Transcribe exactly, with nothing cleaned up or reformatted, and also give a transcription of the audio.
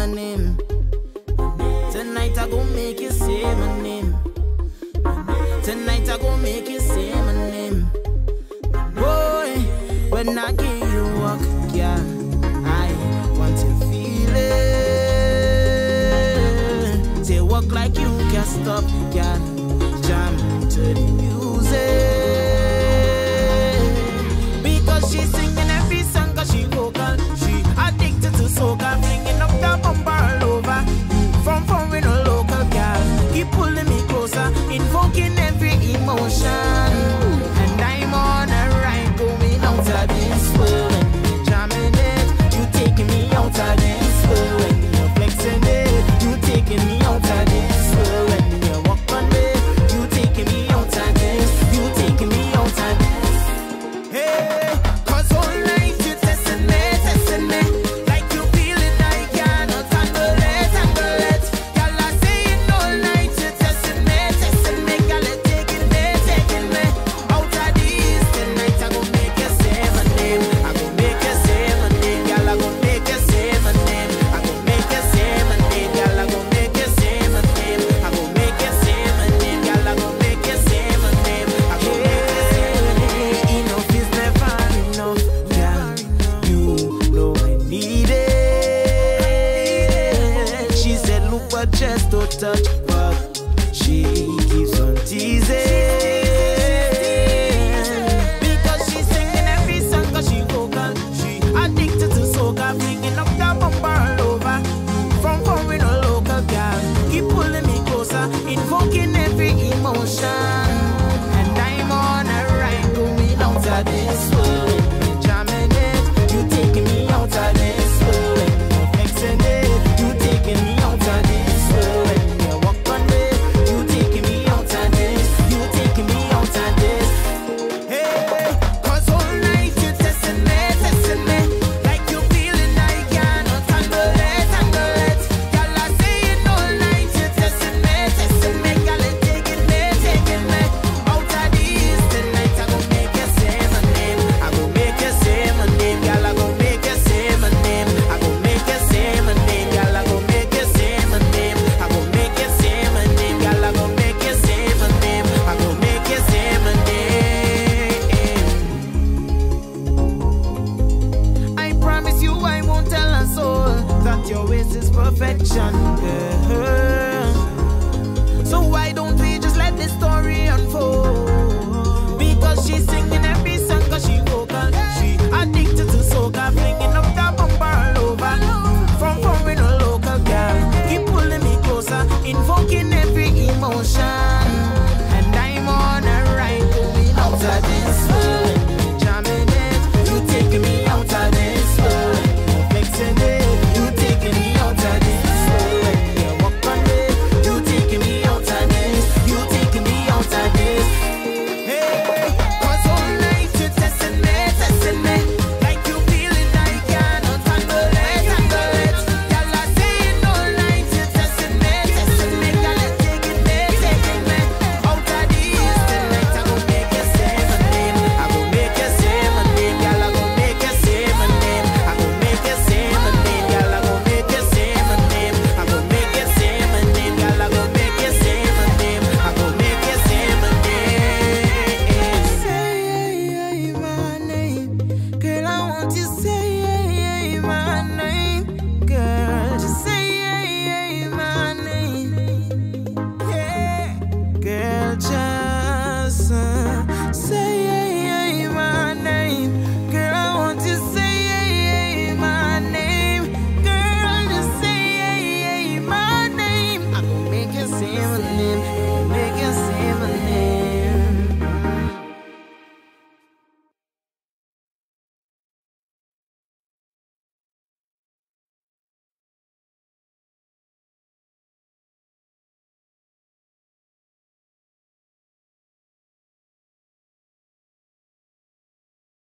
name. Tonight I gon' make you say my name. Tonight I gon' make you say my name. Boy, when I give you walk, yeah, I want to feel it. Say walk like you can't stop, yeah. Jam to the music. Because she's singing every song cause she vocal. She addicted to soca, flinging up the bumper all over. From foreign or local girl, keep pulling me closer, invoking every emotion. And I'm on a ride going out of this world. When you're jamming it, you taking me out of this world. When you're flexing it, you taking me out of this world. When you walk on it, you taking me out of this, you taking me out of this. Hey, cause all night you testing me, testing me. Like you feeling like you're not handle it, handle it. Girl, I say it all night you testing me, testing me. Girl, it taking me, taking me out of this. Tonight I gon' make you say my name. I gon' make you say my name. Girl, I gon' make you say my name. I gon' make you say my name. Girl, I gon' make you say my name. I gon' make you say my name. Girl, I gon' make you say my name. I gon' make you say my name. Enough is never enough, girl. You know I need it. She said, look but just don't touch, but she keeps on teasing. Because she's singing every song cause she vocal. She addicted to soca, flinging up the bumper all over. From foreign or local girl, keep pulling me closer, invoking every emotion. And I'm on a ride going out of this world. When you're jamming it, you taking me out of this world. When you're flexing it, you taking me out of this world. When you walk on it, you taking me out of this, you taking me out of this. Hey, cause all night you testing me, testing me. Like you feeling like you're not handle it, handle it. Girl, I say it all night you testing me, testing me. Girl, it taking me, taking me out of this. Tonight I gon' make you say my name. I gon' make you say my name. Girl, I gon' make you say my name. I gon' make you say my name. Girl, I gon' make you say my name. I gon' make you say my name. Girl, I gon' make you say my name. I gon' make you say my name. I promise you I won't tell a soul that your waist is perfection, girl. So why don't we just let this story unfold?